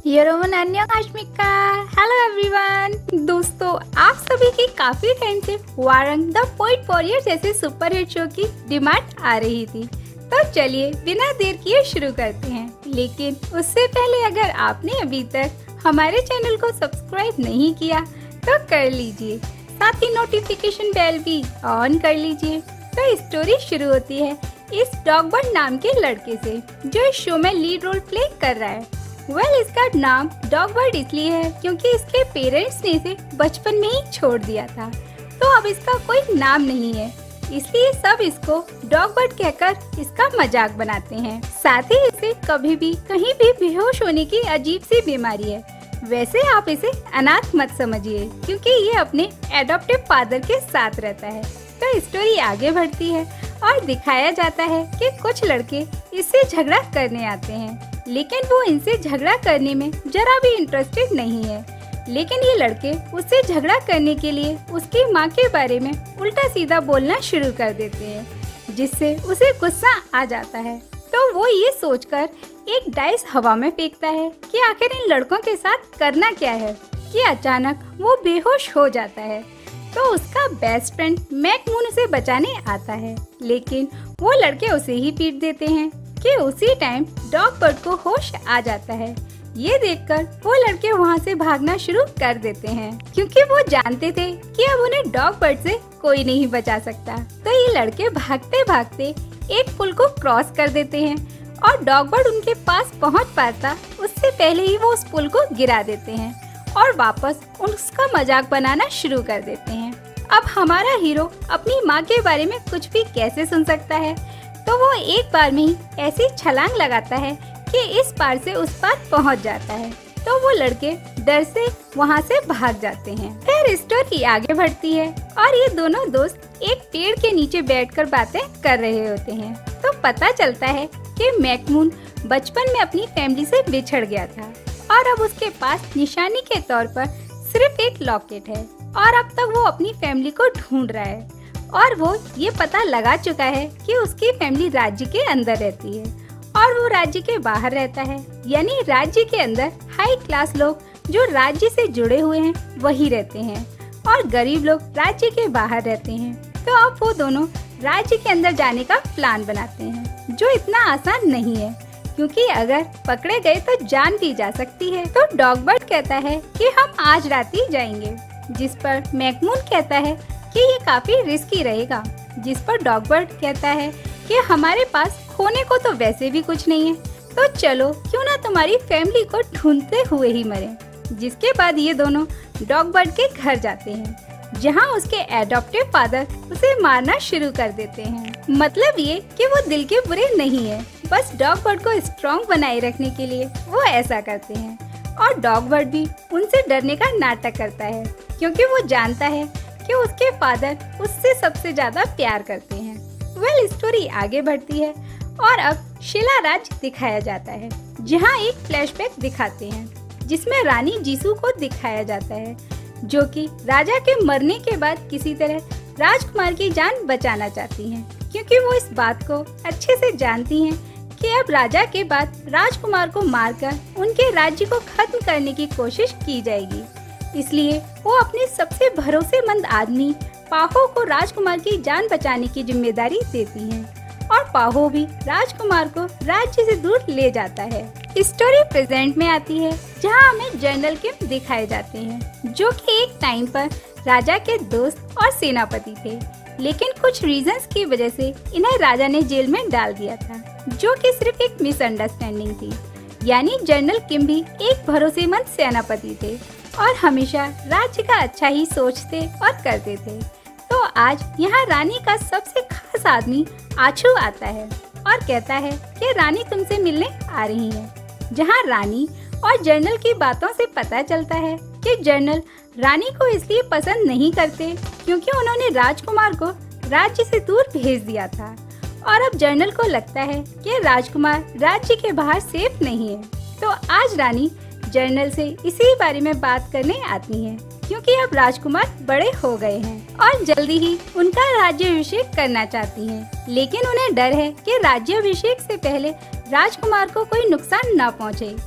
योरोमन अन्योकाश्मिका। Hello everyone. दोस्तों, आप सभी की काफी टाइम से वारंग द पोएट वॉरियर जैसे सुपरहिट शो की डिमांड आ रही थी, तो चलिए बिना देर किए शुरू करते हैं। लेकिन उससे पहले अगर आपने अभी तक हमारे चैनल को सब्सक्राइब नहीं किया तो कर लीजिए, साथ ही नोटिफिकेशन बेल भी ऑन कर लीजिए। तो स्टोरी शुरू होती है इस डॉगबर्ड नाम के लड़के से जो इस शो में लीड रोल प्ले कर रहा है। इसका नाम डॉगबर्ड इसलिए है क्योंकि इसके पेरेंट्स ने इसे बचपन में ही छोड़ दिया था, तो अब इसका कोई नाम नहीं है, इसलिए सब इसको डॉगबर्ड कहकर इसका मजाक बनाते हैं। साथ ही इसे कभी भी कहीं भी बेहोश होने की अजीब सी बीमारी है। वैसे आप इसे अनाथ मत समझिए क्योंकि ये अपने एडॉप्टिव फादर के साथ रहता है। तो स्टोरी आगे बढ़ती है और दिखाया जाता है कि कुछ लड़के इससे झगड़ा करने आते हैं, लेकिन वो इनसे झगड़ा करने में जरा भी इंटरेस्टेड नहीं है। लेकिन ये लड़के उससे झगड़ा करने के लिए उसकी माँ के बारे में उल्टा सीधा बोलना शुरू कर देते हैं, जिससे उसे गुस्सा आ जाता है। तो वो ये सोचकर एक डाइस हवा में फेंकता है कि आखिर इन लड़कों के साथ करना क्या है, कि अचानक वो बेहोश हो जाता है। तो उसका बेस्ट फ्रेंड मैकमून उसे बचाने आता है, लेकिन वो लड़के उसे ही पीट देते हैं कि उसी टाइम डॉगबर्ड को होश आ जाता है। ये देखकर वो लड़के वहाँ से भागना शुरू कर देते हैं क्योंकि वो जानते थे कि अब उन्हें डॉगबर्ड से कोई नहीं बचा सकता। तो ये लड़के भागते भागते एक पुल को क्रॉस कर देते हैं और डॉगबर्ड उनके पास पहुँच पाता उससे पहले ही वो उस पुल को गिरा देते हैं और वापस उसका मजाक बनाना शुरू कर देते हैं। अब हमारा हीरो अपनी माँ के बारे में कुछ भी कैसे सुन सकता है, तो वो एक बार में ही ऐसी छलांग लगाता है कि इस पार से उस पार पहुंच जाता है। तो वो लड़के डर से वहां से भाग जाते हैं। फिर स्टोरी आगे बढ़ती है और ये दोनों दोस्त एक पेड़ के नीचे बैठकर बातें कर रहे होते हैं। तो पता चलता है कि मैकमून बचपन में अपनी फैमिली से बिछड़ गया था और अब उसके पास निशानी के तौर पर सिर्फ एक लॉकेट है और अब तक वो अपनी फैमिली को ढूंढ रहा है। और वो ये पता लगा चुका है कि उसकी फैमिली राज्य के अंदर रहती है और वो राज्य के बाहर रहता है, यानी राज्य के अंदर हाई क्लास लोग जो राज्य से जुड़े हुए हैं वही रहते हैं और गरीब लोग राज्य के बाहर रहते हैं। तो अब वो दोनों राज्य के अंदर जाने का प्लान बनाते हैं, जो इतना आसान नहीं है क्योंकि अगर पकड़े गए तो जान भी जा सकती है। तो डॉगबर्ड कहता है कि हम आज रात ही जाएंगे, जिस पर मैकमून कहता है कि ये काफी रिस्की रहेगा, जिस पर डॉगबर्ड कहता है कि हमारे पास खोने को तो वैसे भी कुछ नहीं है, तो चलो क्यों ना तुम्हारी फैमिली को ढूंढते हुए ही मरें। जिसके बाद ये दोनों डॉगबर्ड के घर जाते हैं, जहां उसके एडॉप्टिव फादर उसे मारना शुरू कर देते हैं। मतलब ये कि वो दिल के बुरे नहीं है, बस डॉगबर्ड को स्ट्रॉन्ग बनाए रखने के लिए वो ऐसा करते हैं। और डॉगबर्ड भी उनसे डरने का नाटक करता है क्योंकि वो जानता है कि उसके फादर उससे सबसे ज्यादा प्यार करते हैं। स्टोरी आगे बढ़ती है और अब शीला राज्य दिखाया जाता है, जहां एक फ्लैशबैक दिखाते हैं जिसमें रानी जीसू को दिखाया जाता है, जो कि राजा के मरने के बाद किसी तरह राजकुमार की जान बचाना चाहती हैं, क्योंकि वो इस बात को अच्छे से जानती हैं कि अब राजा के बाद राजकुमार को मारकर उनके राज्य को खत्म करने की कोशिश की जाएगी। इसलिए वो अपने सबसे भरोसेमंद आदमी पाहो को राजकुमार की जान बचाने की जिम्मेदारी देती हैं और पाहो भी राजकुमार को राज्य से दूर ले जाता है। स्टोरी प्रेजेंट में आती है, जहां हमें जनरल किम दिखाए जाते हैं, जो कि एक टाइम पर राजा के दोस्त और सेनापति थे, लेकिन कुछ रीजंस की वजह से इन्हें राजा ने जेल में डाल दिया था, जो कि सिर्फ एक मिसअंडरस्टैंडिंग थी। यानी जनरल किम भी एक भरोसेमंद सेनापति थे और हमेशा राज्य का अच्छा ही सोचते और करते थे। तो आज यहाँ रानी का सबसे खास आदमी आछू आता है और कहता है कि रानी तुमसे मिलने आ रही है। जहाँ रानी और जनरल की बातों से पता चलता है कि जनरल रानी को इसलिए पसंद नहीं करते क्योंकि उन्होंने राजकुमार को राज्य से दूर भेज दिया था और अब जनरल को लगता है कि राजकुमार राज्य के बाहर सेफ नहीं है। तो आज रानी जनरल से इसी बारे में बात करने आती हैं, क्योंकि अब राजकुमार बड़े हो गए हैं और जल्दी ही उनका राज्याभिषेक करना चाहती हैं। लेकिन उन्हें डर है कि राज्याभिषेक से पहले राजकुमार को कोई नुकसान न पहुंचे,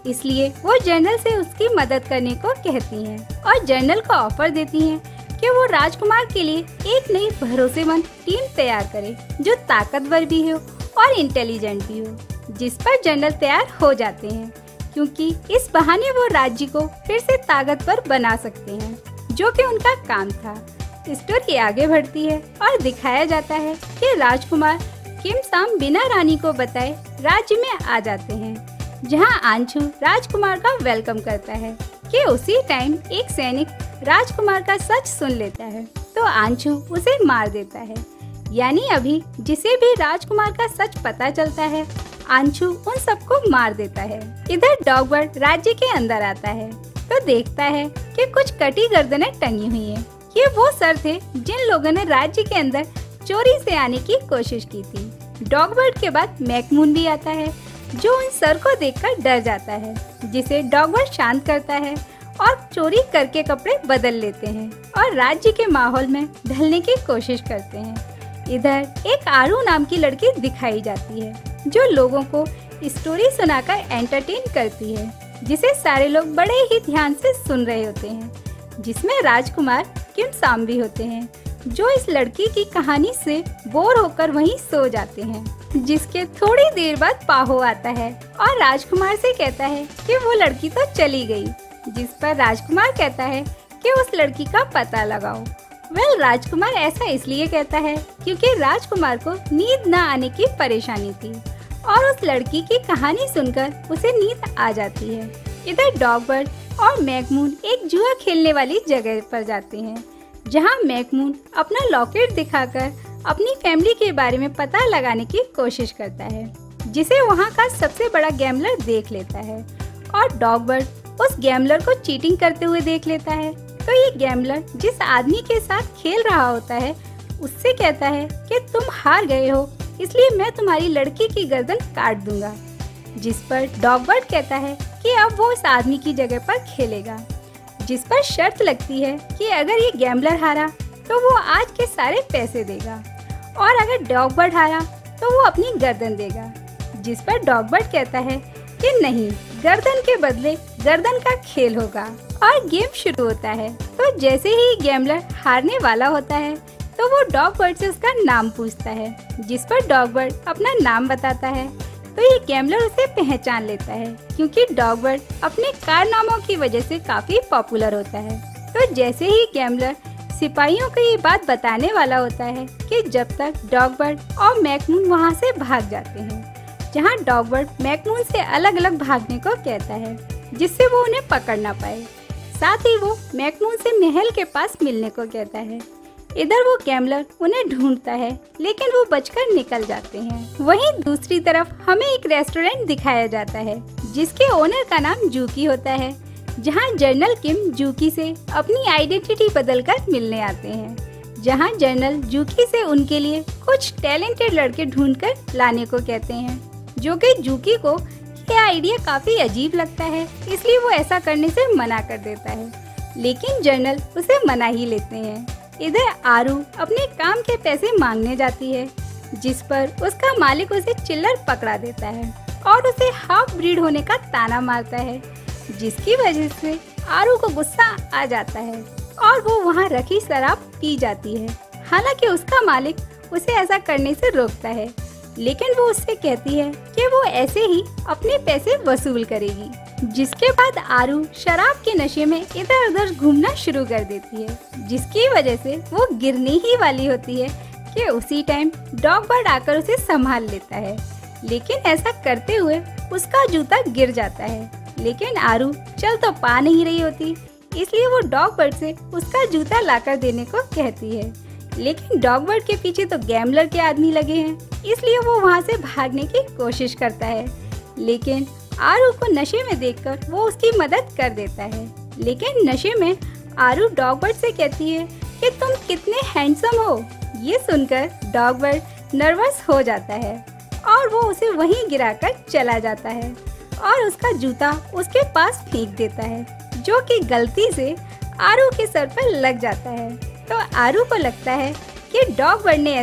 इसलिए वो जनरल से उसकी मदद करने को कहती हैं और जनरल को ऑफर देती हैं कि वो राजकुमार के लिए एक नई भरोसेमंद टीम तैयार करे जो ताकतवर भी हो और इंटेलिजेंट भी हो, जिस पर जनरल तैयार हो जाते हैं क्योंकि इस बहाने वो राज्य को फिर से ताकतवर बना सकते हैं, जो कि उनका काम था। स्टोरी आगे बढ़ती है और दिखाया जाता है कि राजकुमार किम साम बिना रानी को बताए राज्य में आ जाते हैं, जहां आंचू राजकुमार का वेलकम करता है कि उसी टाइम एक सैनिक राजकुमार का सच सुन लेता है तो आंचू उसे मार देता है। यानी अभी जिसे भी राजकुमार का सच पता चलता है, आंचू उन सबको मार देता है। इधर डॉगबर्ड राज्य के अंदर आता है तो देखता है कि कुछ कटी गर्दनें टंगी हुई हैं। ये वो सर थे जिन लोगों ने राज्य के अंदर चोरी से आने की कोशिश की थी। डॉगबर्ड के बाद मैकमून भी आता है जो उन सर को देखकर डर जाता है, जिसे डॉगबर्ड शांत करता है और चोरी करके कपड़े बदल लेते हैं और राज्य के माहौल में ढलने की कोशिश करते हैं। इधर एक आरू नाम की लड़की दिखाई जाती है जो लोगों को स्टोरी सुनाकर एंटरटेन करती है, जिसे सारे लोग बड़े ही ध्यान से सुन रहे होते हैं, जिसमें राजकुमार किम साम भी होते हैं जो इस लड़की की कहानी से बोर होकर वहीं सो जाते हैं। जिसके थोड़ी देर बाद पाहो आता है और राजकुमार से कहता है कि वो लड़की तो चली गई, जिस पर राजकुमार कहता है कि उस लड़की का पता लगाओ। राजकुमार ऐसा इसलिए कहता है क्योंकि राजकुमार को नींद न आने की परेशानी थी और उस लड़की की कहानी सुनकर उसे नींद आ जाती है। इधर डॉगबर्ड और मैकमून एक जुआ खेलने वाली जगह पर जाते हैं, जहां मैकमून अपना लॉकेट दिखाकर अपनी फैमिली के बारे में पता लगाने की कोशिश करता है, जिसे वहां का सबसे बड़ा गैम्बलर देख लेता है और डॉगबर्ड उस गैम्बलर को चीटिंग करते हुए देख लेता है। तो ये गैम्बलर जिस आदमी के साथ खेल रहा होता है उससे कहता है कि तुम हार गए हो, इसलिए मैं तुम्हारी लड़की की गर्दन काट दूंगा। जिस पर डॉगबर्ड कहता है कि अब वो उस आदमी की जगह पर खेलेगा, जिस पर शर्त लगती है कि अगर ये गैम्बलर हारा तो वो आज के सारे पैसे देगा और अगर डॉगबर्ड हारा तो वो अपनी गर्दन देगा। जिस पर डॉगबर्ड कहता है कि नहीं, गर्दन के बदले गर्दन का खेल होगा और गेम शुरू होता है। तो जैसे ही गैम्बलर हारने वाला होता है तो वो डॉगबर्ड से उसका नाम पूछता है, जिस पर डॉगबर्ड अपना नाम बताता है। तो ये गैम्बलर उसे पहचान लेता है क्योंकि डॉगबर्ड अपने कारनामों की वजह से काफी पॉपुलर होता है। तो जैसे ही गैम्बलर सिपाहियों को ये बात बताने वाला होता है कि जब तक डॉगबर्ड और मैकमून वहाँ से भाग जाते हैं, जहाँ डॉगबर्ड मैकमून से अलग अलग भागने को कहता है जिससे वो उन्हें पकड़ ना पाए। साथ ही वो मैकमून से महल के पास मिलने को कहता है। इधर वो गैम्बलर उन्हें ढूंढता है लेकिन वो बचकर निकल जाते हैं। वहीं दूसरी तरफ हमें एक रेस्टोरेंट दिखाया जाता है जिसके ओनर का नाम जूकी होता है, जहां जनरल किम जूकी से अपनी आइडेंटिटी बदलकर मिलने आते हैं, जहां जनरल जूकी से उनके लिए कुछ टैलेंटेड लड़के ढूंढकर लाने को कहते हैं, जो कि जूकी को ये आइडिया काफी अजीब लगता है, इसलिए वो ऐसा करने से मना कर देता है, लेकिन जनरल उसे मना ही लेते हैं। इधर आरू अपने काम के पैसे मांगने जाती है, जिस पर उसका मालिक उसे चिल्लर पकड़ा देता है और उसे हाफ ब्रीड होने का ताना मारता है, जिसकी वजह से आरू को गुस्सा आ जाता है और वो वहाँ रखी शराब पी जाती है। हालांकि उसका मालिक उसे ऐसा करने से रोकता है, लेकिन वो उससे कहती है कि वो ऐसे ही अपने पैसे वसूल करेगी। जिसके बाद आरू शराब के नशे में इधर उधर घूमना शुरू कर देती है, जिसकी वजह से वो गिरने ही वाली होती है कि उसी टाइम डॉगबर्ड आकर उसे संभाल लेता है, लेकिन ऐसा करते हुए उसका जूता गिर जाता है। लेकिन आरू चल तो पा नहीं रही होती, इसलिए वो डॉगबर्ड से उसका जूता लाकर देने को कहती है, लेकिन डॉगबर्ड के पीछे तो गैम्बलर के आदमी लगे हैं, इसलिए वो वहाँ से भागने की कोशिश करता है, लेकिन आरू को नशे में देखकर वो उसकी मदद कर देता है। लेकिन नशे में आरू डॉगबर्ड से कहती है कि तुम कितने हैंडसम हो। ये सुनकर डॉगबर्ड नर्वस हो जाता है और वो उसे वहीं गिराकर चला जाता है और उसका जूता उसके पास फेंक देता है, जो कि गलती से आरू के सर पर लग जाता है। तो आरू को लगता है कि डॉगबर्ड ने ऐसा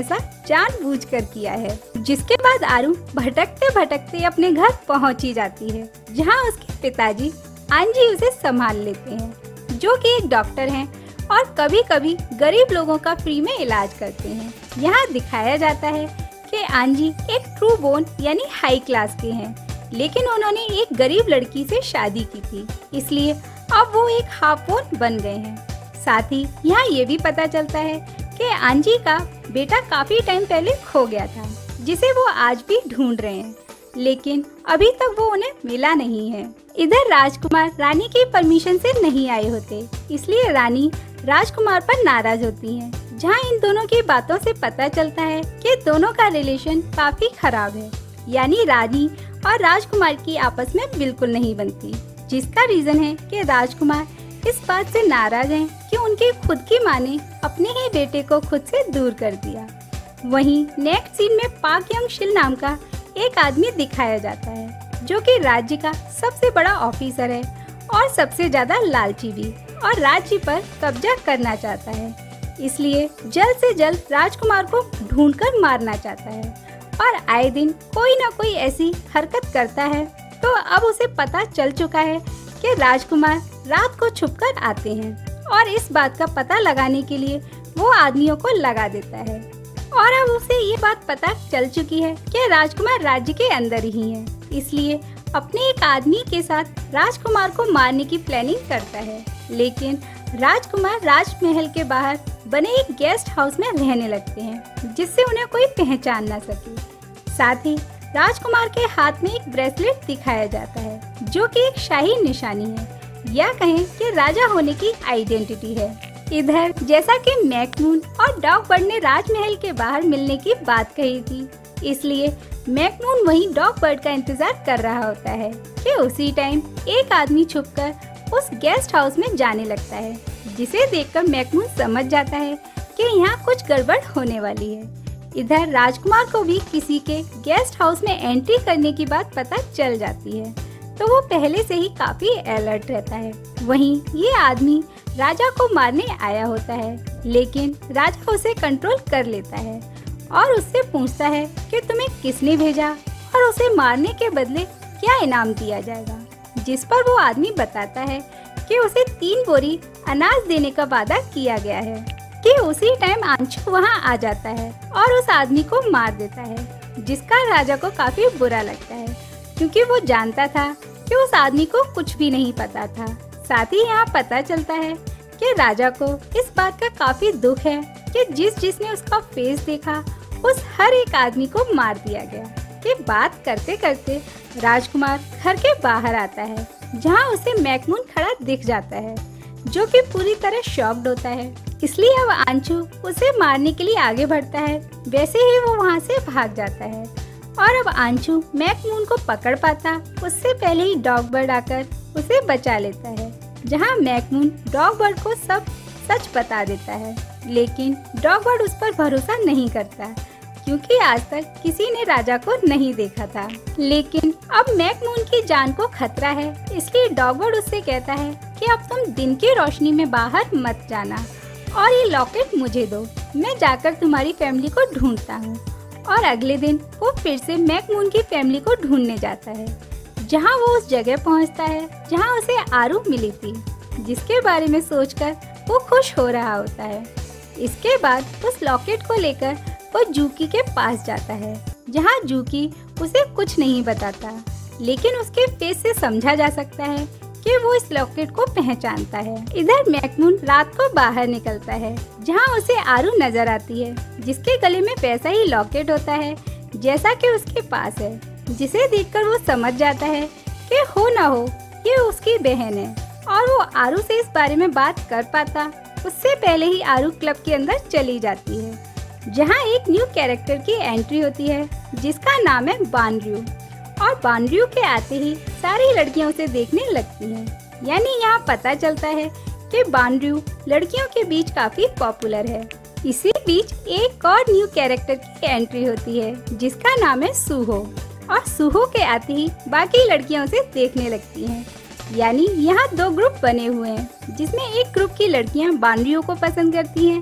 जानबूझकर किया है। जिसके बाद आरू भटकते भटकते अपने घर पहुंच ही जाती है, जहां उसके पिताजी अंजी उसे संभाल लेते हैं, जो कि एक डॉक्टर हैं और कभी कभी गरीब लोगों का फ्री में इलाज करते हैं। यहाँ दिखाया जाता है कि अंजी एक ट्रू बोर्न यानी हाई क्लास के हैं, लेकिन उन्होंने एक गरीब लड़की से शादी की थी, इसलिए अब वो एक हाफ बोर्न बन गए हैं। साथ ही यहाँ ये भी पता चलता है कि अंजी का बेटा काफी टाइम पहले खो गया था, जिसे वो आज भी ढूंढ रहे हैं, लेकिन अभी तक वो उन्हें मिला नहीं है। इधर राजकुमार रानी की परमिशन से नहीं आए होते, इसलिए रानी राजकुमार पर नाराज होती है। जहाँ इन दोनों की बातों से पता चलता है कि दोनों का रिलेशन काफी खराब है, यानी रानी और राजकुमार की आपस में बिल्कुल नहीं बनती, जिसका रीजन है कि राजकुमार इस बात से नाराज हैं कि उनकी खुद की माँ ने अपने ही बेटे को खुद से दूर कर दिया। वहीं नेक्स्ट सीन में पाक यंग शिल नाम का एक आदमी दिखाया जाता है, जो कि राज्य का सबसे बड़ा ऑफिसर है और सबसे ज्यादा लालची भी, और राज्य पर कब्जा करना चाहता है, इसलिए जल्द से जल्द राजकुमार को ढूंढकर मारना चाहता है और आए दिन कोई ना कोई ऐसी हरकत करता है। तो अब उसे पता चल चुका है कि राजकुमार रात को छुपकर आते हैं और इस बात का पता लगाने के लिए वो आदमियों को लगा देता है। और अब उसे ये बात पता चल चुकी है कि राजकुमार राज्य के अंदर ही है, इसलिए अपने एक आदमी के साथ राजकुमार को मारने की प्लानिंग करता है। लेकिन राजकुमार राजमहल के बाहर बने एक गेस्ट हाउस में रहने लगते हैं, जिससे उन्हें कोई पहचान न सके। साथ ही राजकुमार के हाथ में एक ब्रेसलेट दिखाया जाता है, जो कि एक शाही निशानी है, या कहें कि राजा होने की आइडेंटिटी है। इधर जैसा कि मैकमून और डॉगबर्ड ने राजमहल के बाहर मिलने की बात कही थी, इसलिए मैकमून वहीं डॉगबर्ड का इंतजार कर रहा होता है कि उसी टाइम एक आदमी छुपकर उस गेस्ट हाउस में जाने लगता है, जिसे देखकर मैकमून समझ जाता है कि यहाँ कुछ गड़बड़ होने वाली है। इधर राजकुमार को भी किसी के गेस्ट हाउस में एंट्री करने की बात पता चल जाती है, तो वो पहले से ही काफी अलर्ट रहता है। वहीं ये आदमी राजा को मारने आया होता है, लेकिन राजा उसे कंट्रोल कर लेता है और उससे पूछता है कि तुम्हें किसने भेजा और उसे मारने के बदले क्या इनाम दिया जाएगा। जिस पर वो आदमी बताता है कि उसे 3 बोरी अनाज देने का वादा किया गया है। कि उसी टाइम आंचू वहाँ आ जाता है और उस आदमी को मार देता है, जिसका राजा को काफी बुरा लगता है, क्योंकि वो जानता था कि उस आदमी को कुछ भी नहीं पता था। साथ ही यहाँ पता चलता है कि राजा को इस बात का काफी दुख है कि जिसने उसका फेस देखा उस हर एक आदमी को मार दिया गया। कि बात करते करते राजकुमार घर के बाहर आता है, जहाँ उसे मैकमून खड़ा दिख जाता है, जो कि पूरी तरह शॉक्ड होता है। इसलिए अब आंचू उसे मारने के लिए आगे बढ़ता है, वैसे ही वो वहाँ से भाग जाता है। और अब आंचू मैकमून को पकड़ पाता उससे पहले ही डॉगबर्ड आकर उसे बचा लेता है, जहाँ मैकमून डॉगबर्ड को सब सच बता देता है। लेकिन डॉगबर्ड उस पर भरोसा नहीं करता, क्योंकि आज तक किसी ने राजा को नहीं देखा था। लेकिन अब मैकमून की जान को खतरा है, इसलिए डॉगबर्ड उससे कहता है कि अब तुम दिन की रोशनी में बाहर मत जाना और ये लॉकेट मुझे दो, मैं जाकर तुम्हारी फैमिली को ढूंढता हूँ। और अगले दिन वो फिर से मैकमून की फैमिली को ढूंढने जाता है, जहाँ वो उस जगह पहुँचता है जहाँ उसे आरू मिली थी, जिसके बारे में सोचकर वो खुश हो रहा होता है। इसके बाद उस लॉकेट को लेकर वो जूकी के पास जाता है, जहाँ जूकी उसे कुछ नहीं बताता, लेकिन उसके फेस से समझा जा सकता है कि वो इस लॉकेट को पहचानता है। इधर मैकमून रात को बाहर निकलता है, जहाँ उसे आरू नजर आती है, जिसके गले में वैसा ही लॉकेट होता है जैसा कि उसके पास है, जिसे देखकर वो समझ जाता है कि हो ना हो ये उसकी बहन है। और वो आरू से इस बारे में बात कर पाता उससे पहले ही आरू क्लब के अंदर चली जाती है, जहाँ एक न्यू कैरेक्टर की एंट्री होती है, जिसका नाम है बानरयू। और बानरयू के आते ही सारी लड़कियां उसे देखने लगती हैं। यानी यहाँ पता चलता है कि बानरयू लड़कियों के बीच काफी पॉपुलर है। इसी बीच एक और न्यू कैरेक्टर की एंट्री होती है, जिसका नाम है सूहो। और सूहो के आते ही बाकी लड़कियां उसे देखने लगती हैं। यानी यहाँ 2 ग्रुप बने हुए हैं, जिसमें एक ग्रुप की लड़कियां बानरयू को पसंद करती हैं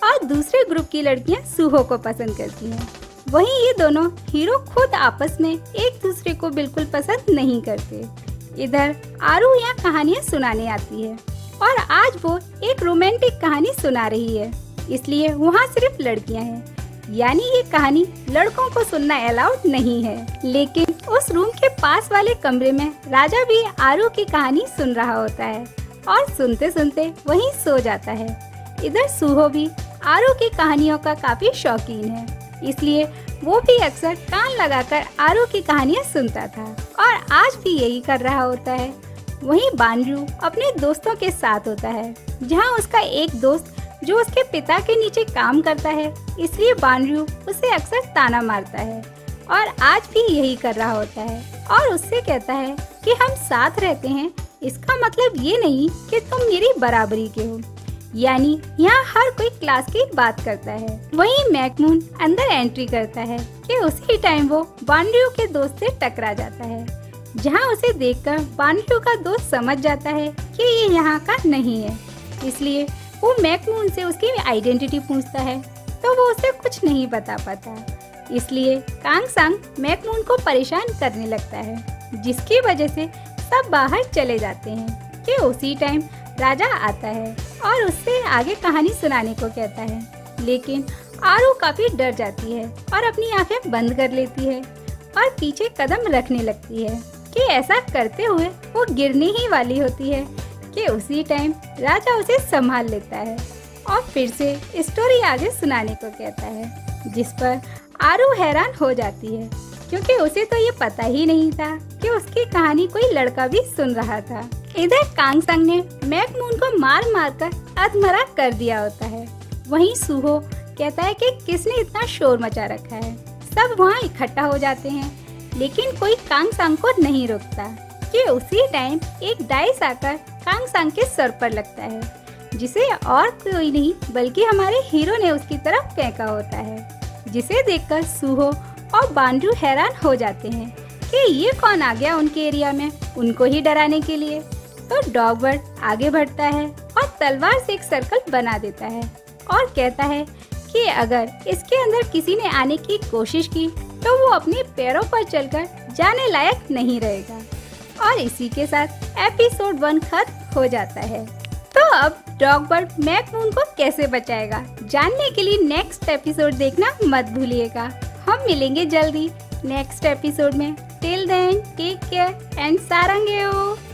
और दूसरे ग्रुप की लड़कियां सूहो को पसंद करती हैं। वहीं ये दोनों हीरो खुद आपस में एक दूसरे को बिल्कुल पसंद नहीं करते। इधर आरू यहाँ कहानियाँ सुनाने आती है और आज वो एक रोमांटिक कहानी सुना रही है, इसलिए वहाँ सिर्फ लड़कियाँ हैं, यानी ये कहानी लड़कों को सुनना अलाउड नहीं है। लेकिन उस रूम के पास वाले कमरे में राजा भी आरू की कहानी सुन रहा होता है और सुनते सुनते वहीं सो जाता है। इधर सूहो भी आरू की कहानियों का काफी शौकीन है, इसलिए वो भी अक्सर कान लगाकर आरू की कहानियाँ सुनता था और आज भी यही कर रहा होता है। वहीं बानरू अपने दोस्तों के साथ होता है, जहाँ उसका एक दोस्त जो उसके पिता के नीचे काम करता है, इसलिए बानरू उसे अक्सर ताना मारता है और आज भी यही कर रहा होता है और उससे कहता है कि हम साथ रहते हैं, इसका मतलब ये नहीं कि तुम मेरी बराबरी के हो। यानी यहाँ हर कोई क्लास की बात करता है। वहीं मैकमून अंदर एंट्री करता है कि उसी टाइम वो बानरू के दोस्त से टकरा जाता है, जहाँ उसे देखकर बानरू का दोस्त समझ जाता है कि ये यहाँ का नहीं है, इसलिए वो मैकमून से उसकी आइडेंटिटी पूछता है तो वो उसे कुछ नहीं बता पाता। इसलिए कांग सांग मैकमून को परेशान करने लगता है, जिसकी वजह से सब बाहर चले जाते हैं कि उसी टाइम राजा आता है और उससे आगे कहानी सुनाने को कहता है। लेकिन आरू काफी डर जाती है और अपनी आंखें बंद कर लेती है और पीछे कदम रखने लगती है कि ऐसा करते हुए वो गिरने ही वाली होती है कि उसी टाइम राजा उसे संभाल लेता है और फिर से स्टोरी आगे सुनाने को कहता है, जिस पर आरू हैरान हो जाती है क्योंकि उसे तो ये पता ही नहीं था कि उसकी कहानी कोई लड़का भी सुन रहा था। इधर कांग सांग ने मैकमून को मार मार कर अधमरा कर दिया होता है। वहीं सूहो कहता है कि किसने इतना शोर मचा रखा है। सब वहाँ इकट्ठा हो जाते हैं, लेकिन कोई कांग सांग को नहीं रोकता कि उसी टाइम एक डाइस आकर कांग सांग के सर पर लगता है, जिसे और कोई नहीं बल्कि हमारे हीरो ने उसकी तरफ फेंका होता है, जिसे देखकर सूहो और बानरू हैरान हो जाते हैं कि ये कौन आ गया उनके एरिया में उनको ही डराने के लिए। तो डॉगबर्ड आगे बढ़ता है और तलवार से एक सर्कल बना देता है और कहता है कि अगर इसके अंदर किसी ने आने की कोशिश की तो वो अपने पैरों पर चलकर जाने लायक नहीं रहेगा। और इसी के साथ एपिसोड 1 खत्म हो जाता है। तो अब डॉगबर्ड मैकमून को कैसे बचाएगा, जानने के लिए नेक्स्ट एपिसोड देखना मत भूलिएगा। हम मिलेंगे जल्दी नेक्स्ट एपिसोड में। Till then take care and सारंगेओ।